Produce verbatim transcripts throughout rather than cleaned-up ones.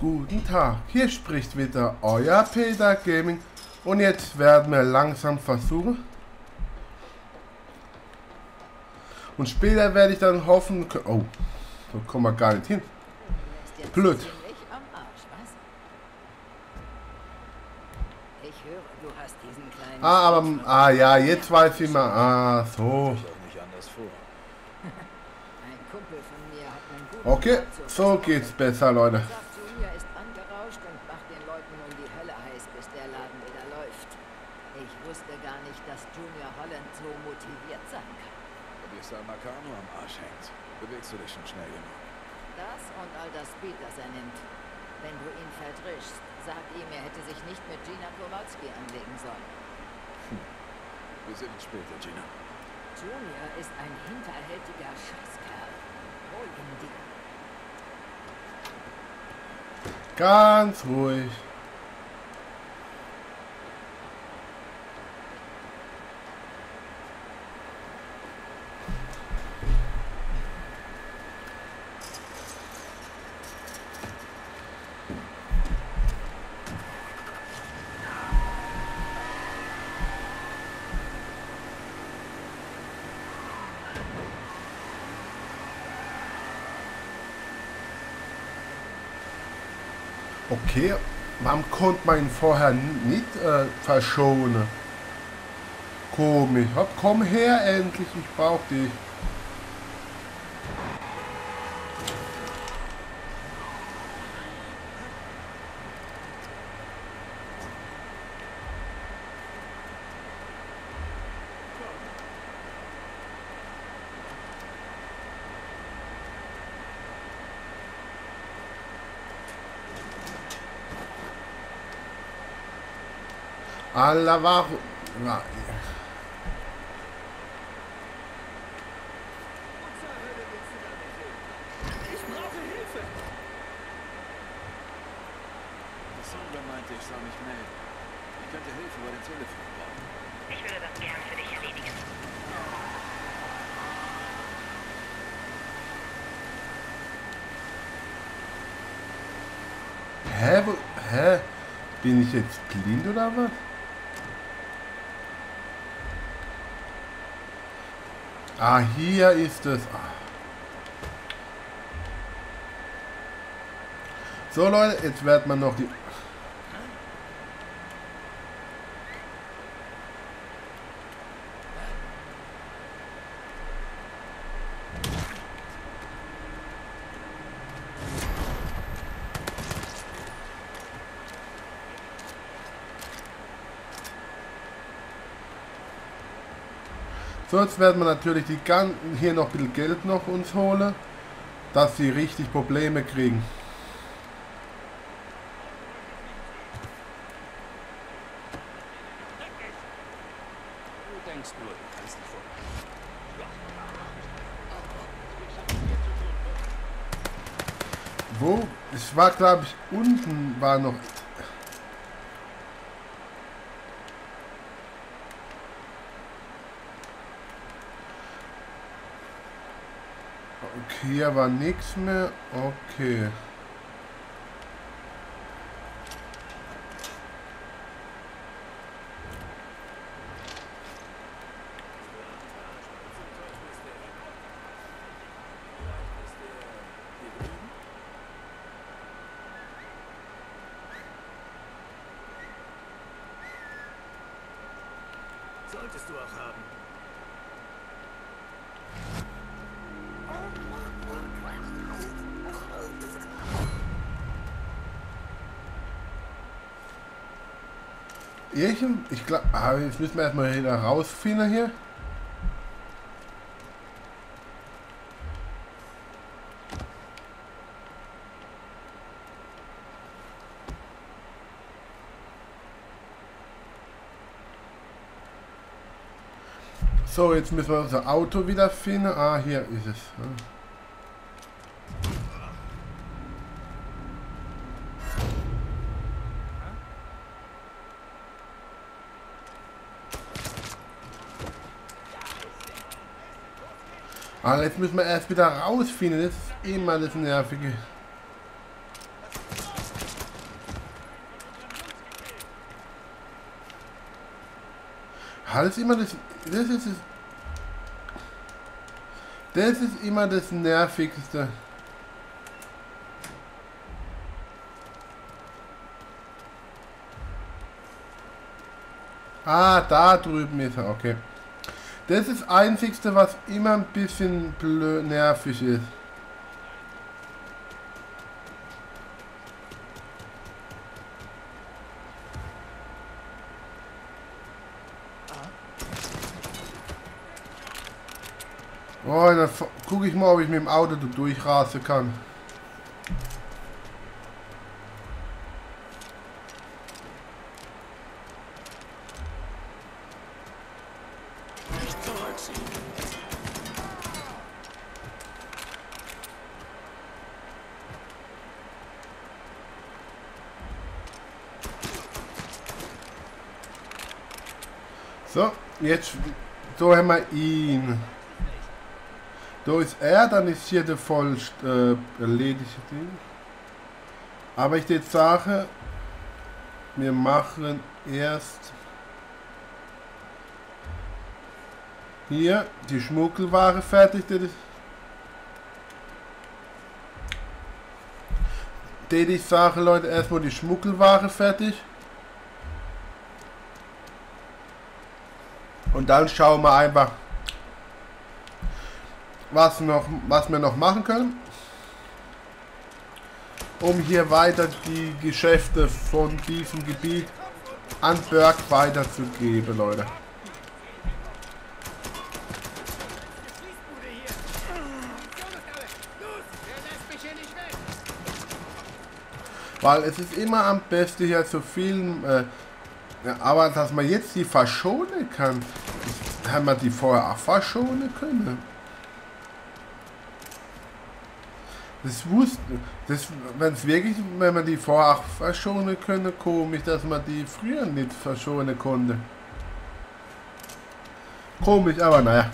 Guten Tag, hier spricht wieder euer Peter Gaming und jetzt werden wir langsam versuchen und später werde ich dann hoffen, oh, da kommen wir gar nicht hin, blöd. Ah, aber, ah ja, jetzt weiß ich mal, ah, so. Okay, so geht's besser, Leute. Junior ist angerauscht und macht den Leuten nun die Hölle heiß, bis der Laden wieder läuft. Ich wusste gar nicht, dass Junior Holland so motiviert sein kann. Wenn dir Sal Marcano am Arsch hängt, bewegst du dich schon schnell genug. Das und all das Speed, das er nimmt. Wenn du ihn vertrischst, sag ihm, er hätte sich nicht mit Gina Kowalski anlegen sollen. Hm. Wir sehen uns später, Gina. Junior ist ein hinterhältiger Scheißkerl. Hol ihn dir. Ganz ruhig. Okay, warum konnte man ihn vorher nicht äh, verschonen? Komisch. Hopp, komm her endlich, ich brauch dich. Allah, warum? Na, Ich brauche Hilfe! Die Sandra meinte, ich soll mich melden. Ich könnte Hilfe über den Telefon brauchen. Ich würde das gern für dich erledigen. hä, wo, hä? Bin ich jetzt blind oder was? Ah, hier ist es. Ah. So Leute, jetzt wird man noch die... So, jetzt werden wir natürlich die ganzen hier noch ein bisschen Geld noch uns holen, dass sie richtig Probleme kriegen. Du denkst nur, du kannst dich vor. Wo? Es war, glaube ich, unten war noch... Okay, hier war nichts mehr. Okay. Solltest du auch haben. Ich, ich glaube, ah, jetzt müssen wir erstmal wieder rausfinden hier. So, jetzt müssen wir unser Auto wieder finden. Ah, hier ist es. Aber jetzt müssen wir erst wieder rausfinden. Das ist immer das Nervige. Halt immer das. Das ist es. Das ist immer das Nervigste. Ah, da drüben ist er, okay. Das ist das Einzigste, was immer ein bisschen blöd nervig ist. Oh, dann gucke ich mal, ob ich mit dem Auto da durchrasen kann. Nicht zurückziehen. So, jetzt, so haben wir ihn. Da ist er, dann ist hier der voll äh, erledigte Ding. Aber ich jetzt sage, wir machen erst hier die Schmuggelware fertig. Das ich sage, Leute, erstmal die Schmuggelware fertig. Und dann schauen wir einfach, was, noch, was wir noch machen können, um hier weiter die Geschäfte von diesem Gebiet an Berg weiterzugeben, Leute. Weil es ist immer am besten hier zu filmen, äh, ja, aber dass man jetzt die verschonen kann, haben wir die vorher auch verschonen können. Das wusste, das, wenn es wirklich, wenn man die vorher auch verschonen können, komisch, dass man die früher nicht verschonen konnte. Komisch, aber naja.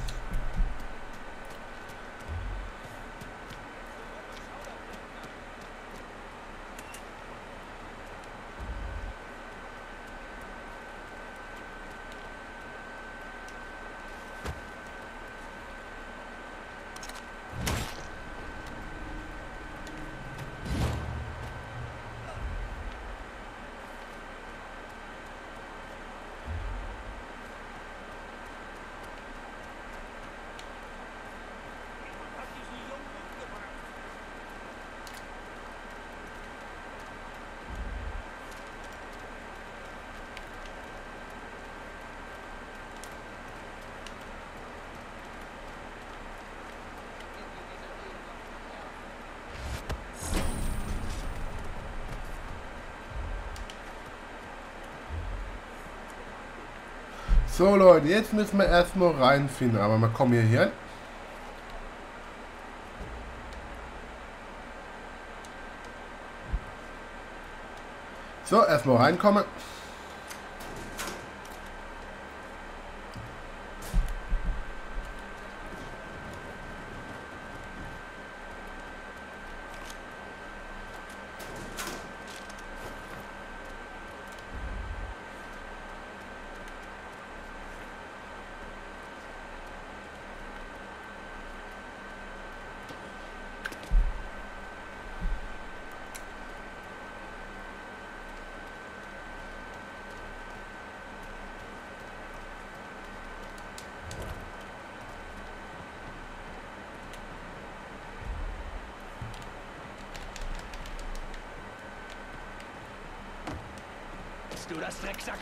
So Leute, jetzt müssen wir erstmal reinfinden, aber wir kommen hier hin. So, erstmal reinkommen. Du das Drecksack!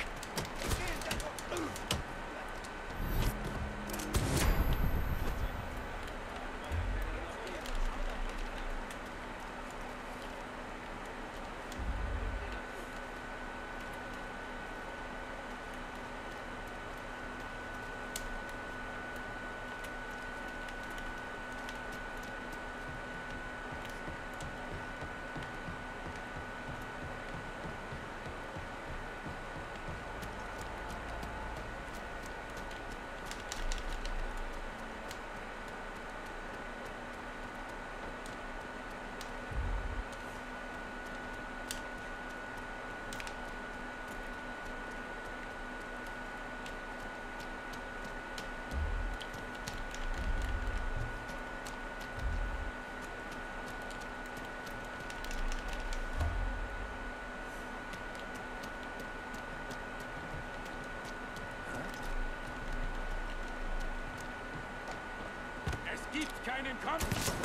den Kopf!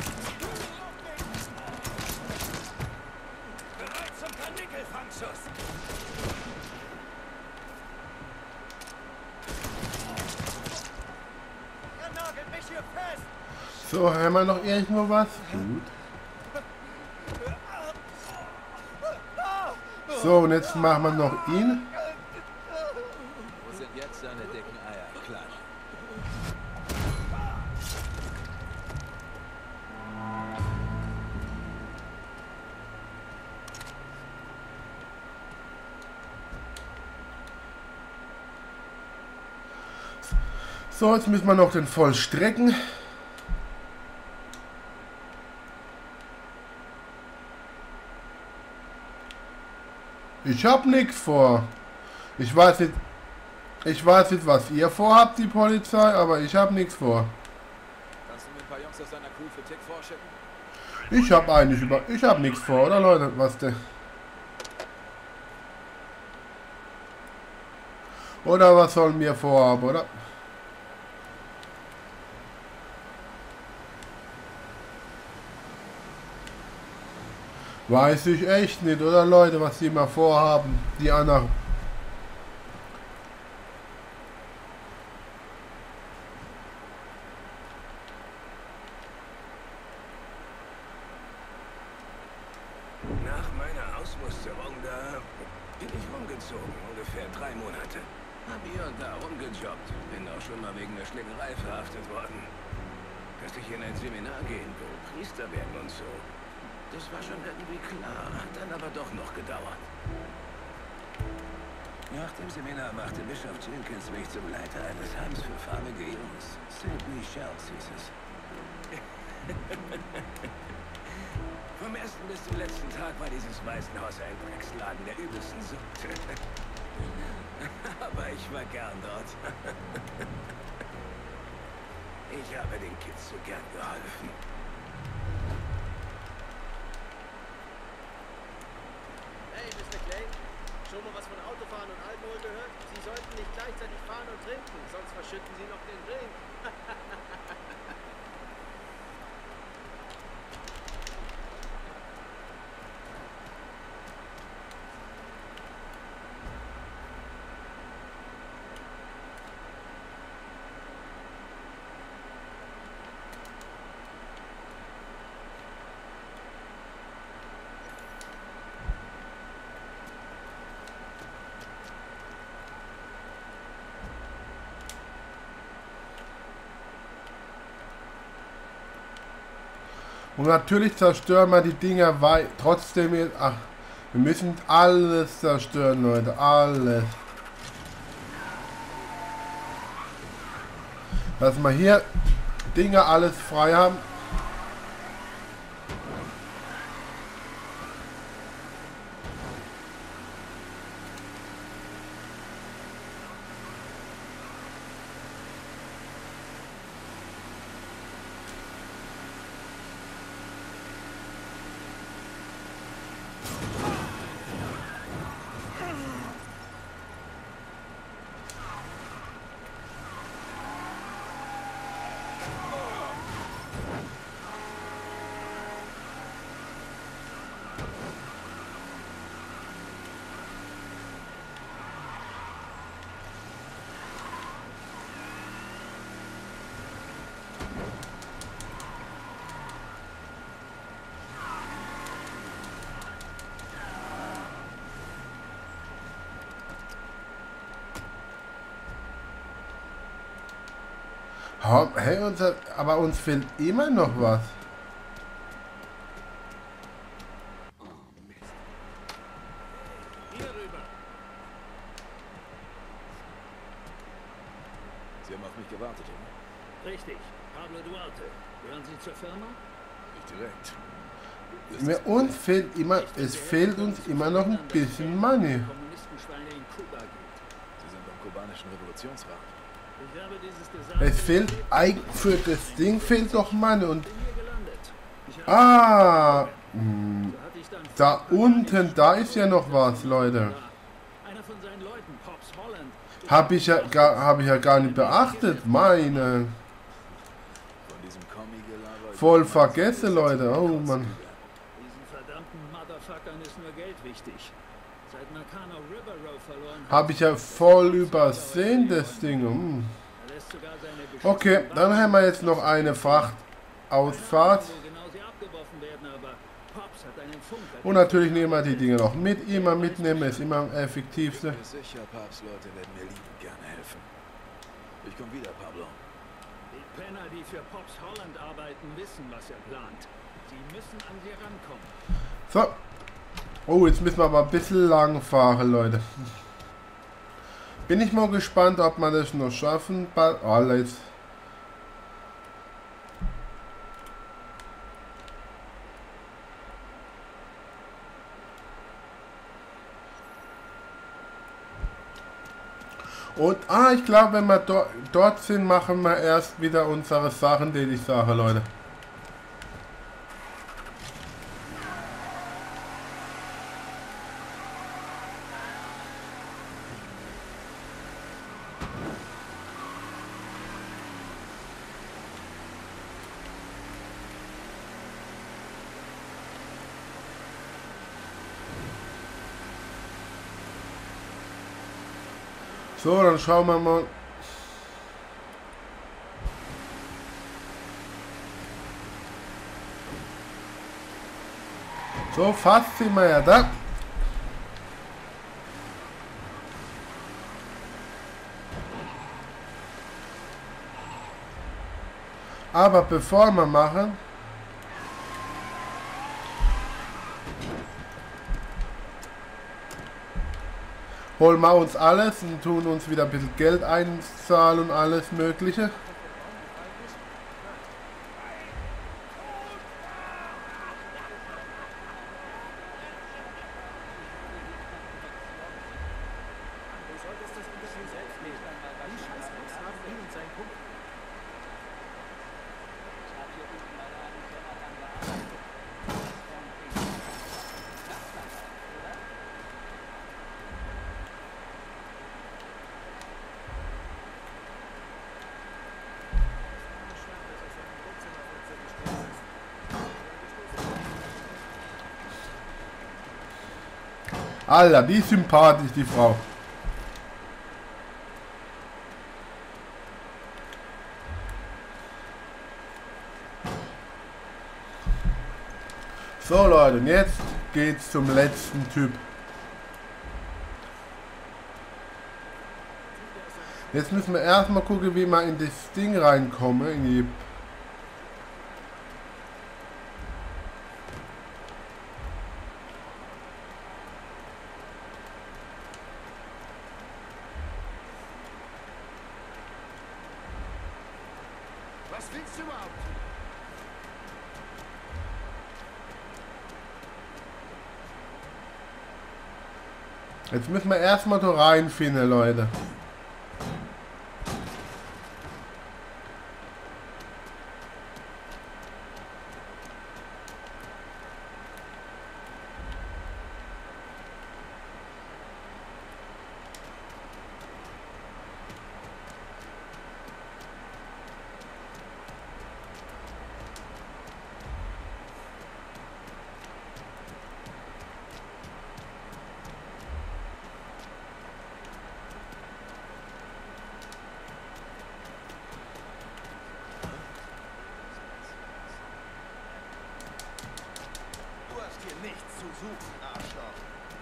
Bereit zum Karnickelfangschuss! Er nagelt mich hier fest! So, haben wir noch irgendwo was? Gut. So, und jetzt machen wir noch ihn. Wo sind jetzt seine dicken Eier? Klar. So, jetzt müssen wir noch den vollstrecken. Ich hab nichts vor. Ich weiß nicht, ich weiß nicht, was ihr vorhabt, die Polizei, aber ich hab nichts vor. Kannst du mir ein paar Jungs aus deiner Crew für Tick vorschicken? Ich hab eigentlich über, ich hab nichts vor, oder Leute, was denn? Oder was sollen wir vorhaben, oder? Weiß ich echt nicht, oder Leute, was die mal vorhaben, die anderen. Nach meiner Ausmusterung da bin ich rumgezogen, ungefähr drei Monate. Hab hier und da rumgejobbt, bin auch schon mal wegen der Schlägerei verhaftet worden. Dass ich in ein Seminar gehen will, Priester werden und so. Das war schon irgendwie klar, hat dann aber doch noch gedauert. Nach dem Seminar machte Bischof Jenkins mich zum Leiter eines Heims für farbige Jungs. Saint Michels hieß es. Vom ersten bis zum letzten Tag war dieses Waisenhaus ein Drecksladen der übelsten Sorte. Aber ich war gern dort. Ich habe den Kids so gern geholfen. Hey, Mister Clay, schon mal was von Autofahren und Alkohol gehört? Sie sollten nicht gleichzeitig fahren und trinken, sonst verschütten Sie noch den Drink. Und natürlich zerstören wir die Dinger weit. Trotzdem jetzt. Ach, wir müssen alles zerstören, Leute. Alles. Dass wir hier Dinger alles frei haben. Hey, unser, aber uns fehlt immer noch was. Hier rüber. Sie haben auf mich gewartet, oder? Richtig. Pablo Duarte. Gehören Sie zur Firma? Nicht direkt. Mir uns fehlt immer, es fehlt uns immer noch ein bisschen Money. Kommunistenschweine in Kuba gibt. Sie sind beim kubanischen Revolutionsrat. Ich habe dieses Desaster Es fehlt, eig- für das Ding fehlt doch Money und hier gelandet. Ich habe ah, hm, hatte ich dann da unten, da ist ja noch was, Leute. einer von seinen Leuten, Pops Holland. Habe ich ja gar, habe ich ja gar nicht beachtet, meine. Von diesem Kommi-Gelaber voll vergessen, Leute. Oh Mann. Diesen verdammten Motherfuckern ist nur Geld wichtig. Seit Nakano River Row verloren hat, Habe ich ja voll übersehen, das Ding. Hm. er lässt sogar seine Okay, beschissenen dann haben wir jetzt noch eine Frachtausfahrt. wo genau sie abgeworfen werden, aber Pops hat einen Funk. Und natürlich nehmen wir die Dinge noch mit. Immer mitnehmen ist immer am effektivsten. Bin mir sicher, Papst-Leute werden mir liebend gerne helfen. Ich komme wieder, Pablo. Die Penner, die für Pops Holland arbeiten, wissen, was er plant. Sie müssen an sie rankommen. So. Oh, jetzt müssen wir aber ein bisschen lang fahren, Leute. Bin ich mal gespannt, ob wir das noch schaffen. Alles. Und, ah, ich glaube, wenn wir do dort sind, machen wir erst wieder unsere Sachen, die ich sage, Leute. So, dann schauen wir mal. So, fast sind wir ja da. Aber bevor wir machen, holen wir uns alles und tun uns wieder ein bisschen Geld einzahlen und alles Mögliche. Alter, die ist sympathisch, die Frau. So Leute, und jetzt geht's zum letzten Typ. Jetzt müssen wir erstmal gucken, wie wir in das Ding reinkommen, in die... Was willst du überhaupt? Jetzt müssen wir erstmal da reinfinden, Leute. Nichts zu suchen, Arschloch.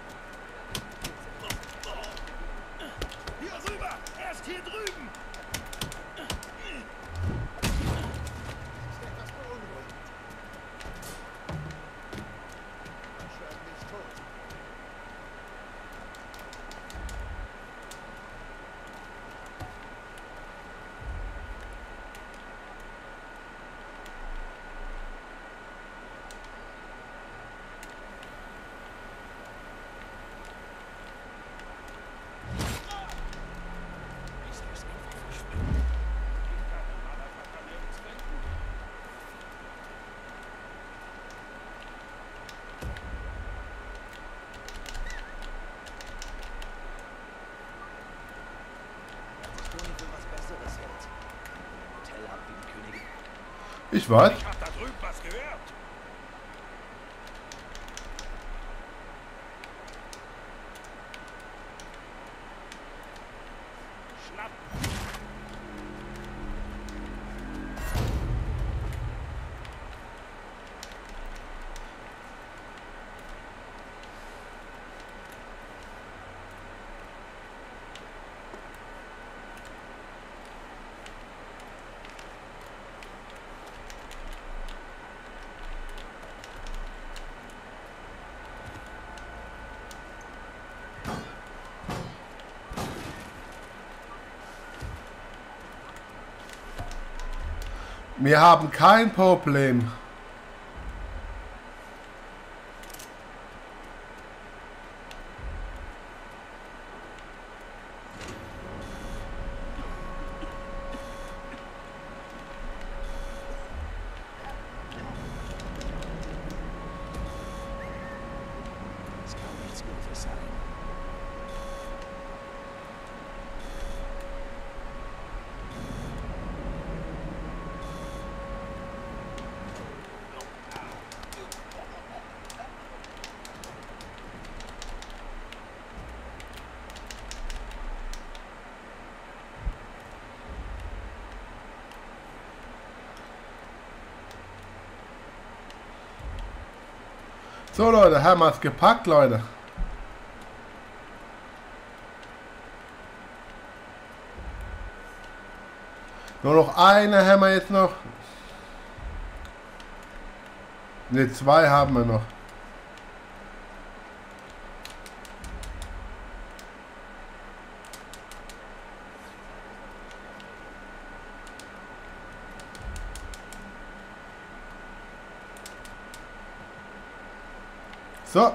Hier rüber! Erst hier drüben! Das ist etwas beunruhigend. Wahrscheinlich tot. Ich weiß. Ich hab da drüben Wir haben kein Problem. Das kann nichts Gutes sein. So Leute, haben wir es gepackt, Leute. Nur noch eine haben wir jetzt noch. Ne, zwei haben wir noch. So.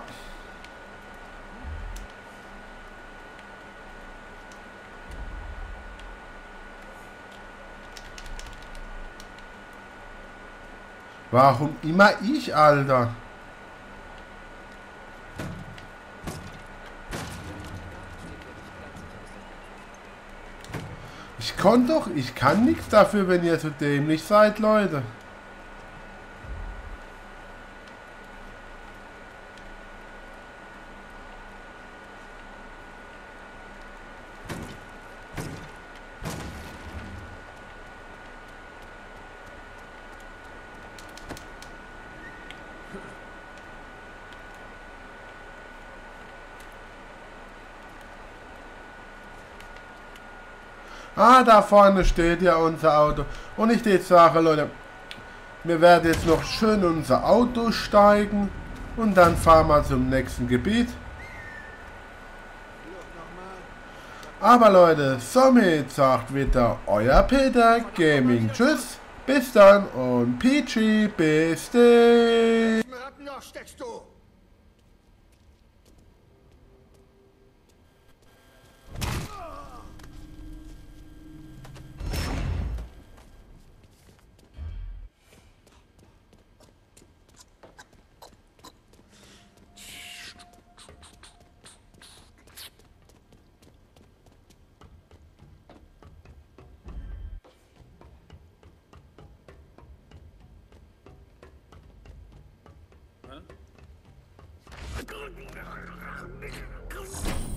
Warum immer ich, Alter? Ich konnte doch, ich kann nichts dafür, wenn ihr so dämlich seid, Leute. Ah, da vorne steht ja unser Auto. Und ich jetzt sage, Leute, wir werden jetzt noch schön in unser Auto steigen und dann fahren wir zum nächsten Gebiet. Aber Leute, somit sagt wieder euer Peter Gaming. Tschüss, bis dann und Peachy, bis dann. Noch steckst du! Hm?